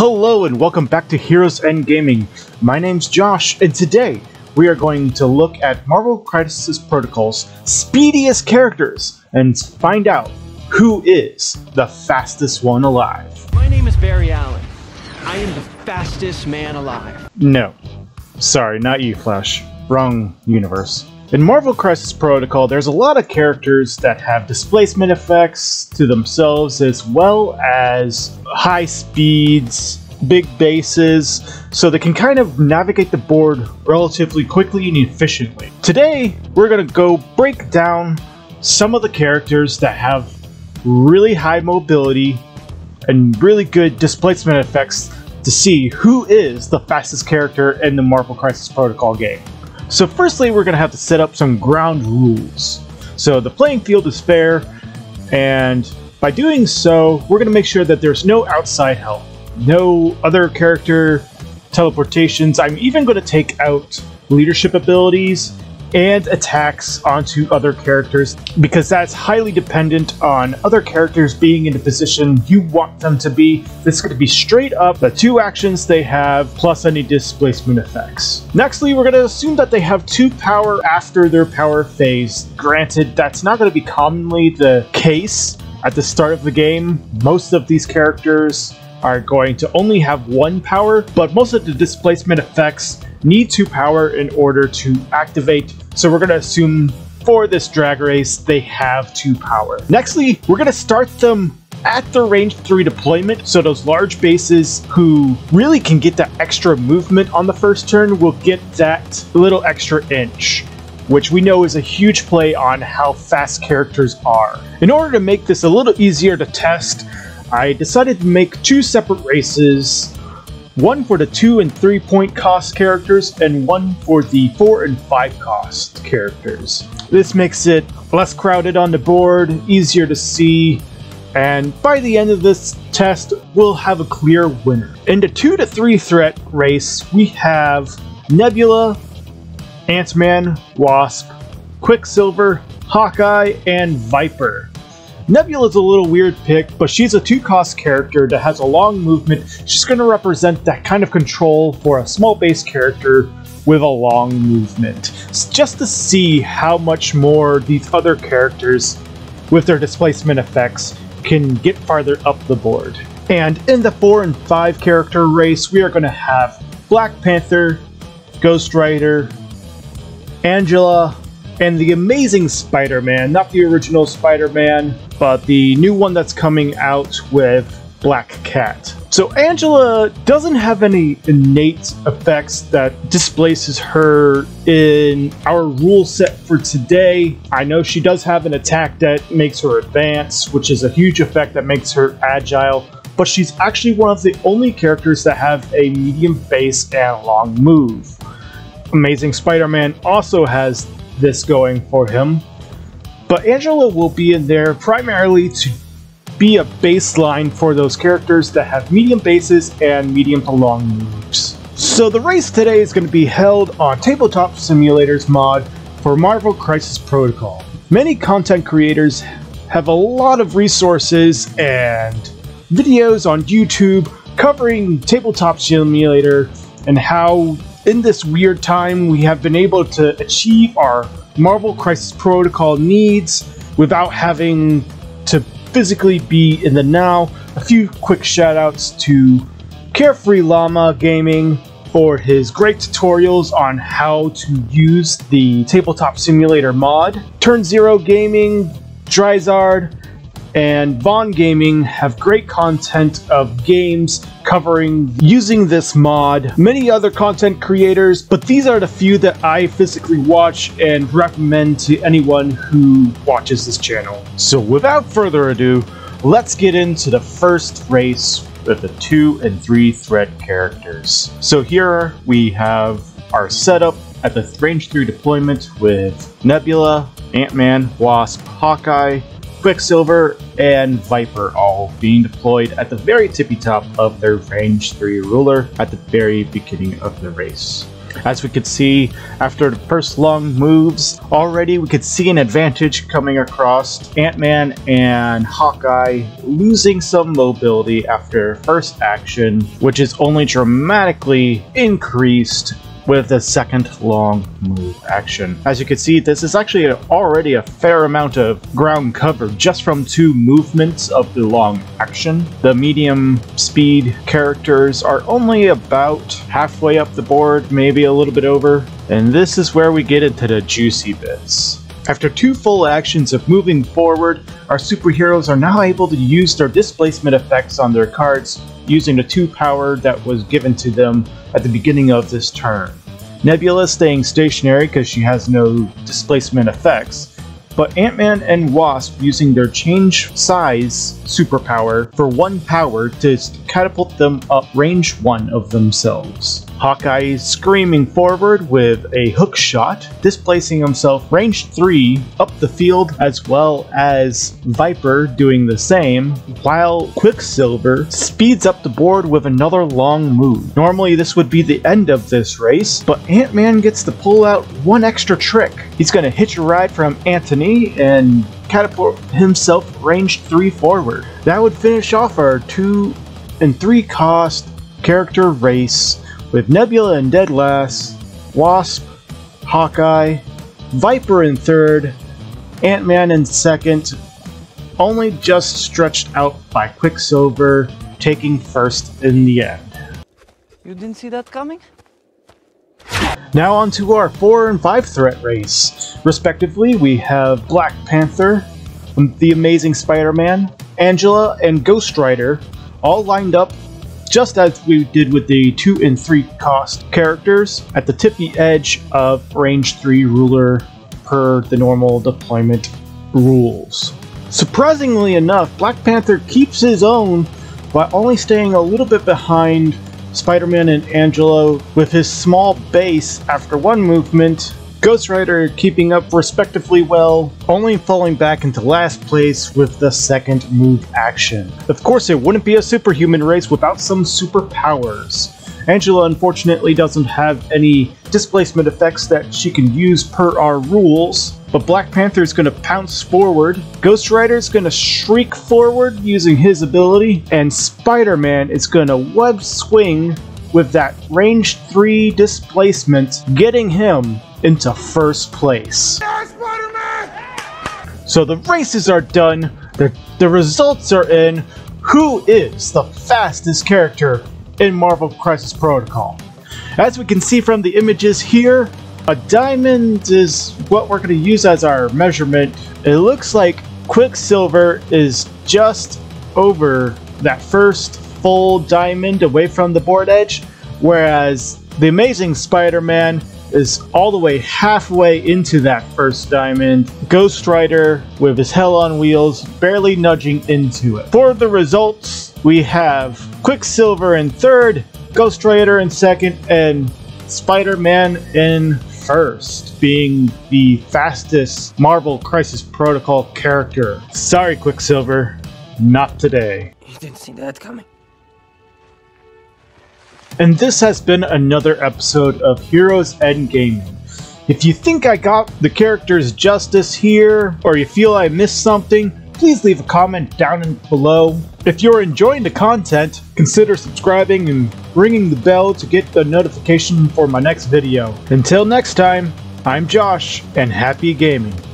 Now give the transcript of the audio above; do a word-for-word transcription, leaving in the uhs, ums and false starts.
Hello and welcome back to Heroes End Gaming. My name's Josh, and today we are going to look at Marvel Crisis Protocol's speediest characters and find out who is the fastest one alive. My name is Barry Allen. I am the fastest man alive. No. Sorry, not you, Flash. Wrong universe. In Marvel Crisis Protocol, there's a lot of characters that have displacement effects to themselves, as well as high speeds, big bases, so they can kind of navigate the board relatively quickly and efficiently. Today, we're going to go break down some of the characters that have really high mobility and really good displacement effects to see who is the fastest character in the Marvel Crisis Protocol game. So firstly, we're going to have to set up some ground rules. So the playing field is fair, and by doing so, we're going to make sure that there's no outside help, no other character teleportations. I'm even going to take out leadership abilities and attacks onto other characters, because that's highly dependent on other characters being in the position you want them to be. This is going to be straight up the two actions they have plus any displacement effects. Nextly, we're going to assume that they have two power after their power phase. Granted, that's not going to be commonly the case at the start of the game. Most of these characters are going to only have one power, but most of the displacement effects need two power in order to activate, so we're going to assume for this drag race they have two power. Nextly, we're going to start them at the range three deployment, so those large bases who really can get that extra movement on the first turn will get that little extra inch, which we know is a huge play on how fast characters are. In order to make this a little easier to test, I decided to make two separate races. One for the two and three point cost characters, and one for the four and five cost characters. This makes it less crowded on the board, easier to see, and by the end of this test, we'll have a clear winner. In the two to three threat race, we have Nebula, Ant-Man, Wasp, Quicksilver, Hawkeye, and Viper. Nebula's a little weird pick, but she's a two-cost character that has a long movement. She's going to represent that kind of control for a small base character with a long movement. It's just to see how much more these other characters with their displacement effects can get farther up the board. And in the four and five character race, we are going to have Black Panther, Ghost Rider, Angela, and the Amazing Spider-Man. Not the original Spider-Man, but the new one that's coming out with Black Cat. So Angela doesn't have any innate effects that displaces her in our rule set for today. I know she does have an attack that makes her advance, which is a huge effect that makes her agile, but she's actually one of the only characters that have a medium base and long move. Amazing Spider-Man also has this going for him, but Angela will be in there primarily to be a baseline for those characters that have medium bases and medium to long moves. So the race today is going to be held on Tabletop Simulators mod for Marvel Crisis Protocol. Many content creators have a lot of resources and videos on YouTube covering Tabletop Simulator and how in this weird time we have been able to achieve our Marvel Crisis Protocol needs without having to physically be in the now. A few quick shoutouts to Carefree Llama Gaming for his great tutorials on how to use the Tabletop Simulator mod. Turn Zero Gaming, Dryzard, and Vaughn Gaming have great content of games covering using this mod. Many other content creators, but these are the few that I physically watch and recommend to anyone who watches this channel. So without further ado, let's get into the first race with the two and three threat characters. So here we have our setup at the range three deployment with Nebula, Ant-Man, Wasp, Hawkeye, Quicksilver, and Viper all being deployed at the very tippy top of their range three ruler at the very beginning of the race. As we could see, after the first long moves, already we could see an advantage coming across. Ant-Man and Hawkeye losing some mobility after first action, which is only dramatically increased with the second long move action. As you can see, this is actually already a fair amount of ground cover just from two movements of the long action. The medium speed characters are only about halfway up the board, maybe a little bit over, and this is where we get into the juicy bits. After two full actions of moving forward, our superheroes are now able to use their displacement effects on their cards using the two power that was given to them at the beginning of this turn. Nebula staying stationary because she has no displacement effects, but Ant-Man and Wasp using their change size superpower for one power to catapult them up range one of themselves. Hawkeye screaming forward with a hook shot, displacing himself range three up the field, as well as Viper doing the same, while Quicksilver speeds up the board with another long move. Normally this would be the end of this race, but Ant-Man gets to pull out one extra trick. He's going to hitch a ride from Antony and catapult himself range three forward. That would finish off our two and three cost character race with Nebula in dead last, Wasp, Hawkeye, Viper in third, Ant-Man in second, only just stretched out by Quicksilver taking first in the end. You didn't see that coming? Now on to our four and five threat race. Respectively, we have Black Panther, The Amazing Spider-Man, Angela, and Ghost Rider all lined up just as we did with the two and three cost characters at the tippy edge of range three ruler per the normal deployment rules. Surprisingly enough, Black Panther keeps his own while only staying a little bit behind Spider-Man and Angela with his small base after one movement. Ghost Rider keeping up respectively well, only falling back into last place with the second move action. Of course, it wouldn't be a superhuman race without some superpowers. Angela unfortunately doesn't have any displacement effects that she can use per our rules, but Black Panther is going to pounce forward, Ghost Rider is going to shriek forward using his ability, and Spider-Man is going to web swing with that range three displacement, getting him into first place. Yeah, Spider-Man! So the races are done, the, the results are in. Who is the fastest character in Marvel Crisis Protocol? As we can see from the images here, a diamond is what we're going to use as our measurement. It looks like Quicksilver is just over that first full diamond away from the board edge, whereas the Amazing Spider-Man is all the way halfway into that first diamond. Ghost Rider, with his hell on wheels, barely nudging into it. For the results, we have Quicksilver in third, Ghost Rider in second, and Spider-Man in first, being the fastest Marvel Crisis Protocol character. Sorry, Quicksilver, not today. You didn't see that coming. And this has been another episode of Heroes End Gaming. If you think I got the characters justice here, or you feel I missed something, please leave a comment down below. If you're enjoying the content, consider subscribing and ringing the bell to get the notification for my next video. Until next time, I'm Josh, and happy gaming.